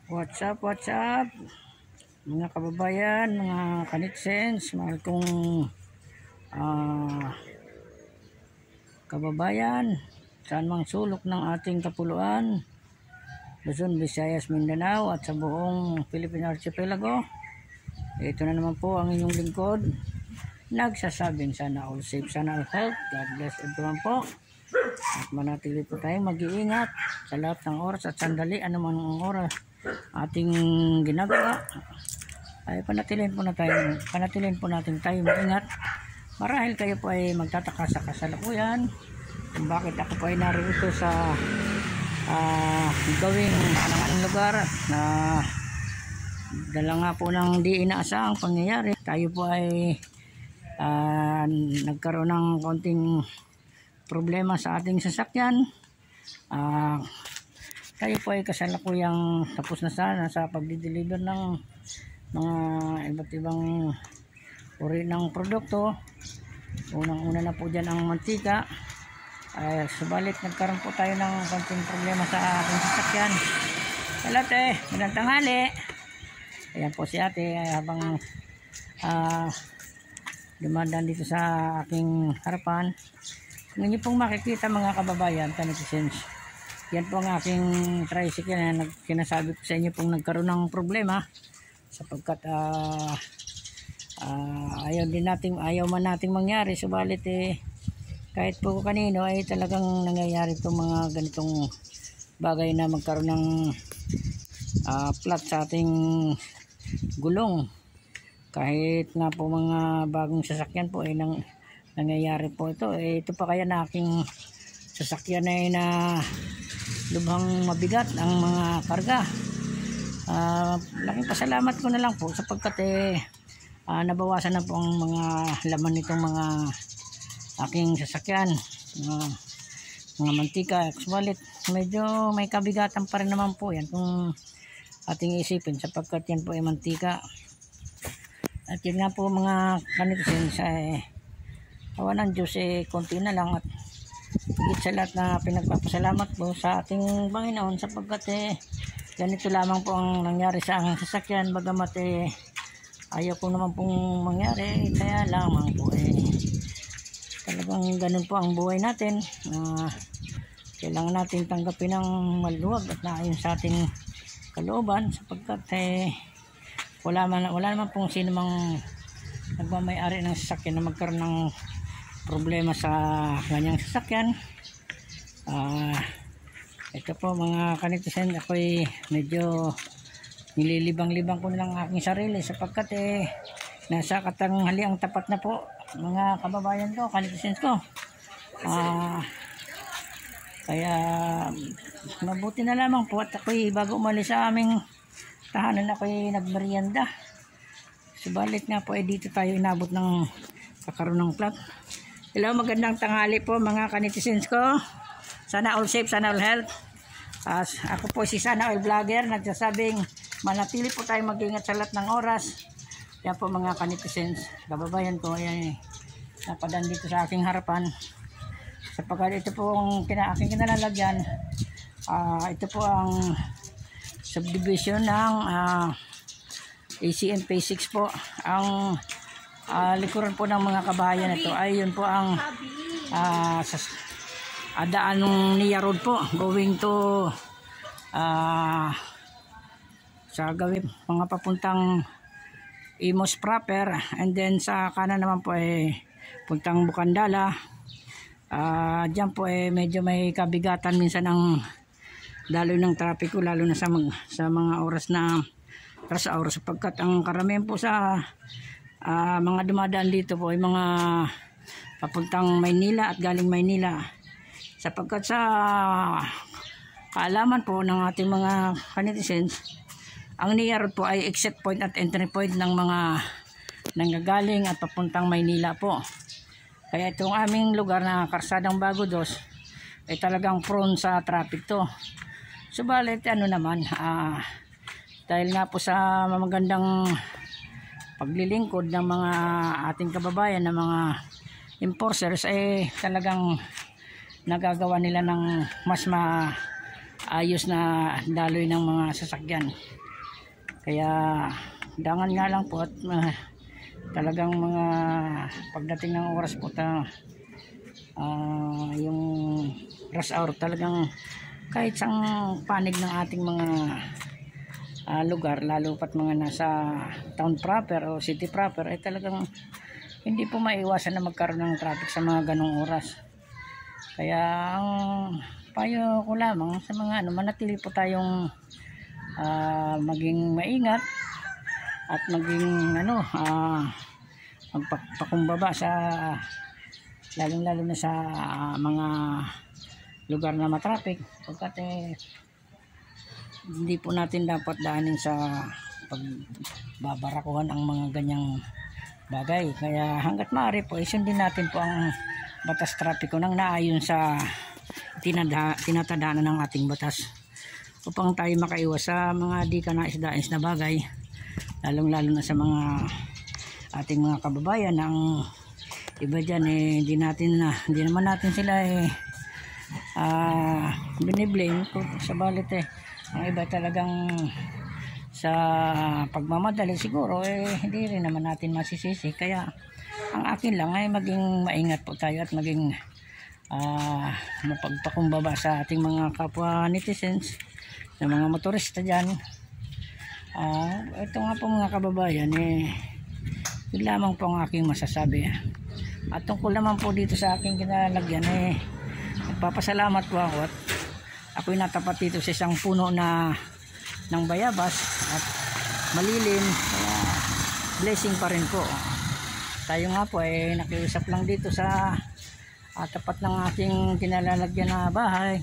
What's up, mga kababayan, mga kanitsens, mahal kong kababayan, saan mang sulok ng ating kapuluan, Luzon, Visayas, Mindanao at sa buong Philippine Archipelago. Ito na naman po ang inyong lingkod, nagsasabing sana all safe, sana all health. God bless everyone po. At manatili po tayong mag-iingat sa lahat ng oras at sandali, anuman ang oras ating ginagawa, ay panatilihin po natin tayo maingat. Marahil kayo po ay magtataka sa kasalukuyan kung bakit ako po ay narito sa gawing anong lugar na dala nga po ng di inaasahang pangyayari. Tayo po ay nagkaroon ng konting problema sa ating sasakyan. Tayo po ay kasalukuyang tapos na sana sa pagdi-deliver ng mga iba't ibang uri ng produkto. Unang-una na po dyan ang mantika. Subalit nagkaroon po tayo ng konting problema sa ating sasakyan. Hello ate, magandang tanghali. Ayan po si ate habang dumadaan dito sa aking harapan. Kung inyo pong makikita mga kababayan, kanitsens, yan po ang aking tricycle na kinasabi ko sa inyo pong nagkaroon ng problema sapagkat ayaw man nating mangyari. Subalit kahit po kanino ay talagang nangyayari itong mga ganitong bagay na magkaroon ng flat sa ating gulong. Kahit nga po mga bagong sasakyan po ay nangyayari po ito. Ito pa kaya na aking sasakyan ay na lubhang mabigat ang mga karga. Laking pasalamat ko na lang po sapagkat nabawasan na po ang mga laman nitong mga aking sasakyan, mga mantika. Subalit medyo may kabigatan pa rin naman po yan kung ating isipin sapagkat yan po ay mantika. At yun nga po mga kanitsens, awa ng Diyos konti na lang at higit sa lahat na pinagpapasalamat po sa ating Panginoon sapagkat ganito lamang po ang nangyari sa aking sasakyan. Bagamat ayaw ko naman pong mangyari, kaya lamang po talagang ganun po ang buhay natin. Kailangan natin tanggapin ng maluwag at naayon sa ating kalooban sapagkat wala naman pong sino mang nagmamayari ng sasakyan na magkaroon ng problema sa kanyang sasakyan. Ito po mga kanitsens, ako'y medyo nililibang-libang ko lang aking sarili sapagkat nasa katanghaliang tapat na po mga kababayan ko, kanitsens ko. Kaya mabuti na lamang po at ako'y bago umalis sa aming tahanan ako'y nagmerienda. Subalit nga po dito tayo inabot ng kakaroon ng flat. Hello, magandang tanghali po mga kanitsens ko. Sana all safe, sana all health. Ako po si Sana All Vlogger, nagsasabing manatili po tayo mag-ingat sa lahat ng oras. Yan po mga kanitsens, kababayan ko, napadaan dito sa aking harapan. Sapagkat ito po ang aking kinalalagyan. Ito po ang subdivision ng ACM Phase 6 po. Ang likuran po ng mga kabahayan ito ay yun po ang daan ng Nia Road po going to sa gawin mga papuntang Imos proper, and then sa kanan naman po puntang Bukandala. Diyan po medyo may kabigatan minsan ng daloy ng trapiko, lalo na sa mga oras na oras sapagkat ang karamihan po sa mga dumadaan dito po ay mga papuntang Maynila at galing Maynila, sapagkat sa kaalaman po ng ating mga kanitsens, ang Nia Road po ay exit point at entry point ng mga nanggagaling at papuntang Maynila po. Kaya itong aming lugar na Karsadang Bago Dos ay talagang prone sa traffic to. Subalit naman, dahil nga po sa magandang paglilingkod ng mga ating kababayan ng mga enforcers, talagang nagagawa nila ng mas ayos na daloy ng mga sasakyan. Kaya dangan nga lang po at talagang mga pagdating ng oras po yung rush hour talagang kahit sang panig ng ating mga lugar, lalo pat mga nasa town proper o city proper, ay talagang hindi po maiwasan na magkaroon ng traffic sa mga ganong oras. Kaya ang payo ko lamang sa mga manatili po tayong maging maingat at maging magpakumbaba sa lalong-lalo na sa mga lugar na matraffic, pagkat hindi po natin dapat daanin sa pagbabarakuhan ang mga ganyang bagay. Kaya hanggat maaari po isundin natin po ang batas trapiko nang naayon sa tinatadaanan ng ating batas, upang tayo makaiwas sa mga di ka nais-dais na bagay, lalong-lalo na sa mga ating mga kababayan. Ang iba dyan hindi naman natin sila biniblame ko sa balit ang iba talagang sa pagmamadali siguro hindi rin naman natin masisisi. Kaya ang akin lang ay maging maingat po tayo at maging mapagpakumbaba sa ating mga kapwa netizens na mga motorista dyan. Ito nga po mga kababayan, yun lamang po ang aking masasabi. At tungkol naman po dito sa aking kinalagyan, nagpapasalamat po ako at ako'y natapat dito sa isang puno ng bayabas at malilim, kaya blessing pa rin po. Tayo nga po nakiusap lang dito sa tapat ng aking kinalalagyan na bahay,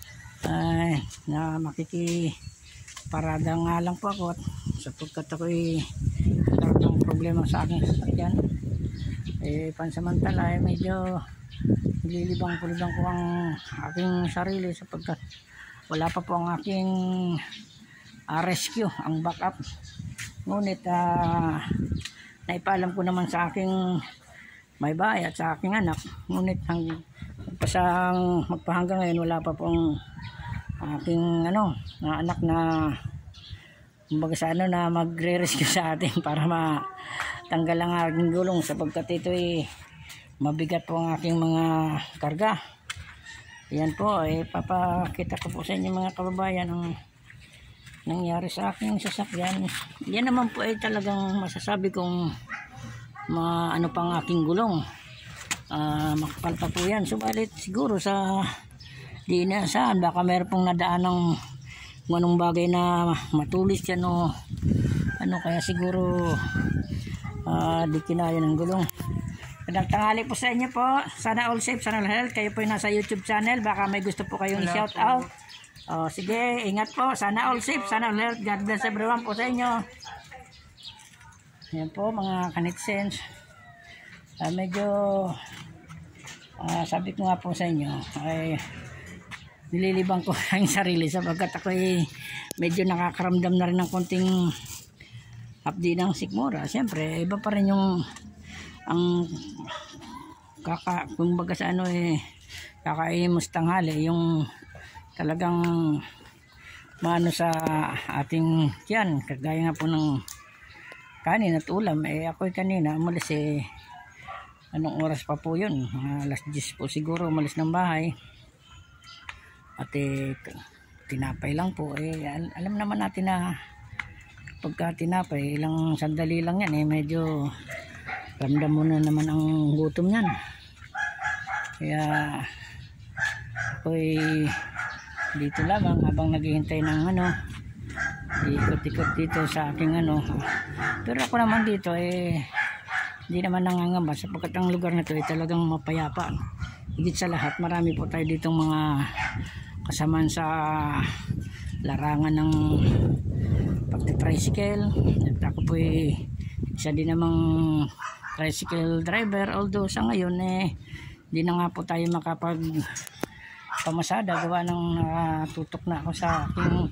na makikiparada nga lang po ako, sapagkat ako'y nagkaroon ng problema sa aking sasakyan. Pansamantala medyo nililibang-pulibang ko ang aking sarili, sapagkat wala pa po ang aking rescue, ang backup. Ngunit naipaalam ko naman sa aking may bahay at sa aking anak, ngunit magpahanggang ngayon wala pa pong aking anak na kumbaga sa na magre-rescue sa atin para matanggal ang aking gulong, sapagkat ito mabigat po ang aking mga karga. Yan po, papakita ko po sa inyo mga kababayan ang nangyari sa aking sasakyan. Yan naman po talagang masasabi kong ano pang aking gulong, makapal pa po yan. Subalit siguro sa di inaasahan, baka meron pong nadaan ng anong bagay na matulis yan o kaya siguro di kinaya ng gulong. Magandang tanghali po sa inyo po. Sana all safe, sana all health. Kayo po yung nasa YouTube channel, baka may gusto po kayong shout out. Sige, ingat po. Sana all safe, sana all health. God bless everyone po sa inyo. Yan po mga kanitsens. Medyo sabi ko nga po sa inyo ay nililibang ko ang sarili, sapagkat ako medyo nakakaramdam na rin ng konting hapdi ng sikmura. Siyempre iba pa rin yung kumbaga sa kakaimos tanghali, yung talagang maano sa ating tiyan, kagaya nga po ng kanin at ulam. Ako'y kanina umalis anong oras pa po yun, alas 10 po siguro umalis ng bahay, at tinapay lang po. Alam naman natin na pagka tinapay ilang sandali lang yan, medyo ramdam mo na naman ang gutom yan. Kaya ako'y dito lamang habang naghihintay ng ikot-ikot dito sa aking pero ako naman dito hindi naman nangangamba, sapagkat ang lugar na ito talagang mapayapa. Higit sa lahat, marami po tayo ditong mga kasamaan sa larangan ng pagte-tricycle, at ako po isa din namang tricycle driver, although sa ngayon hindi na nga po tayo makapag pamasada gawa ng tutok na ako sa aking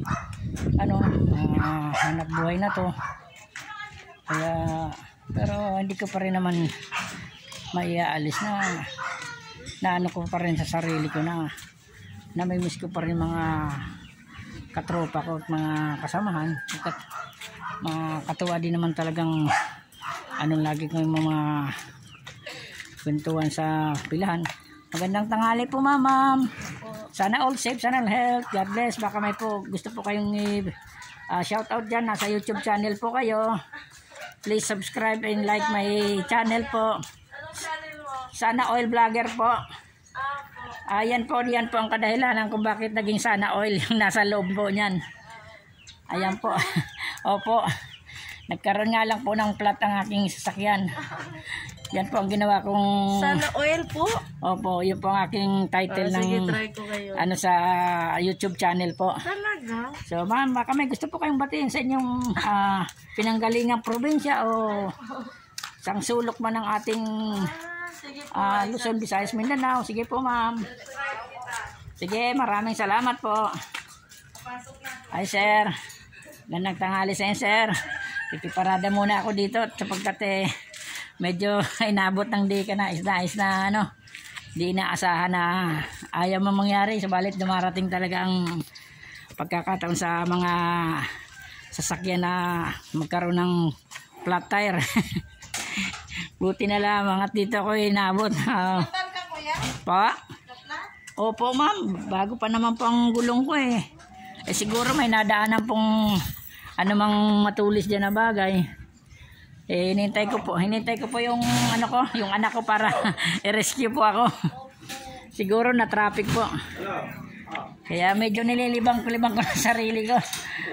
hanap buhay na to. Kaya pero hindi ko pa rin naman maiaalis na ko pa rin sa sarili ko na may miss ko pa rin mga katropa ko at mga kasamahan. At mga katuwa din naman talagang lagi ko yung mga kwentuhan sa pilahan. Magandang tanghali po ma'am. Sana all safe, sana all health. God bless. Baka may po gusto po kayong shout out dyan. Nasa YouTube channel po kayo. Please subscribe and like my channel po. Sana Oil Vlogger po. Yan po ang kadahilanan kung bakit naging Sana Oil yung nasa loob po niyan. Ayan po. Opo. Nagkaroon nga lang po ng plat ang aking sasakyan. Yan po ang ginawa kong Sana Oil po. Opo, yun po ang aking title Sige, ng try ko kayo. sa YouTube channel po. Talaga? So ma'am, baka may gusto po kayong batiin sa inyong pinanggalingang probinsya o isang sulok man ng ating Sige po. Luzon, Visayas, Mindanao. Sige po ma'am. Sige, maraming salamat po. Ay sir, gandang tanghali sa inyo sir. Pipiparada muna ako dito sapagkat medyo inabot ng di ka na isda di inaasahan na ayaw mo mangyari. Subalit dumarating talaga ang pagkakataon sa mga sasakyan na magkaroon ng flat tire. Buti na lamang at dito ako inabot. Pa? Opo ma'am, bago pa naman po ang gulong ko siguro may nadaanan pong mang matulis dyan na bagay. Hinintay ko po yung yung anak ko para i-rescue po ako. Siguro na traffic po. Kaya medyo nililibang ko na sarili ko.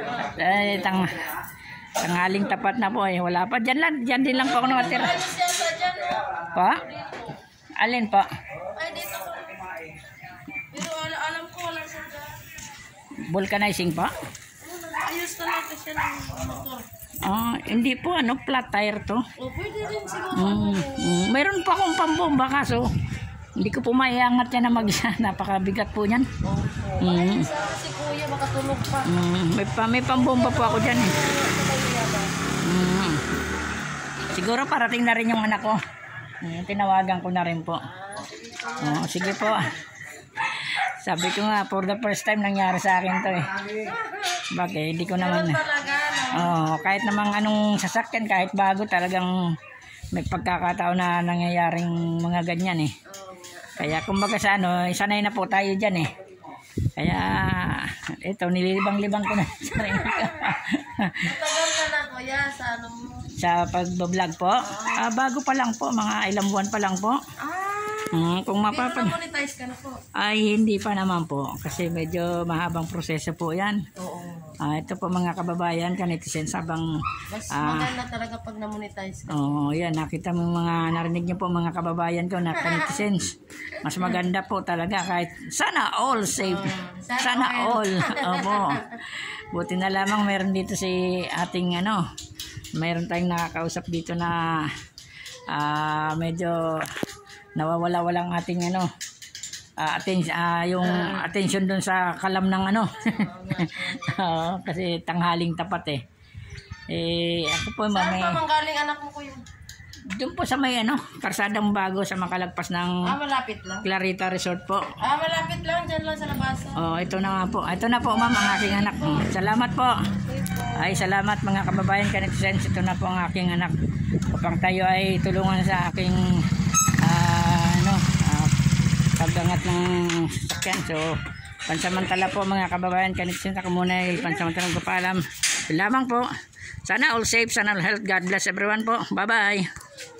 Tanghaling tapat na po wala pa dyan din lang po ako nakatira. Pa? Alin pa? Ay, dito ko. Pero alam ko wala siya dyan. Vulcanizing pa? Ayos talaga siya ng motor. Hindi po flat tire to. Pwede rin siguro. Meron pa akong pambomba kaso hindi ko po maiangat yan na mag-isa. Napakabigat po yan. Ay, si kuya makatulog pa. May pambomba po ako dyan Siguro parating na rin yung anak ko. Tinawagan ko na rin po. Sige po. Sabi ko nga, for the first time nangyari sa akin to Bakit? Hindi ko naman kahit namang anong sasakyan, kahit bago, talagang may pagkakataon na nangyayaring mga ganyan Kaya kumbaga sa sanay na po tayo dyan Kaya ito, nililibang-libang ko na sarili ko. Tagal ka na kuya sa Sa pag-vlog po? Bago pa lang po, mga ilang buwan pa lang po. Kung monetize ka na po? Ay, hindi pa naman po. Kasi medyo mahabang proseso po yan. Oo. Ito po mga kababayan, kanitizens, habang mas maganda talaga pag na-monetize ka. Yan, nakita mo narinig niyo po mga kababayan ko na kanitizens. Mas maganda po talaga kahit sana all safe. Sana all. Opo. Buti na lamang meron dito si ating mayroon tayong nakakausap dito na medyo nawawala-wala ang ating yung attention dun sa kalam ng kasi tanghaling tapat ako po saan pa manggaling anak mo ko yun? Doon po sa may Karsadang Bago sa makalagpas ng malapit lang? Clarita Resort po. Malapit lang, dyan lang sa labasan. Ito na nga po. Ito na po ma'am ang aking anak. Salamat po. Ay salamat mga kababayan kanitizens. Ito na po ang aking anak. Upang tayo ay tulungan sa aking paggangat ng sasakyan. So pansamantala po mga kababayan kanitizens, ako muna ay pansamantalang kapaalam. Lamang po. Sana all safe, sana all health. God bless everyone po. Bye bye.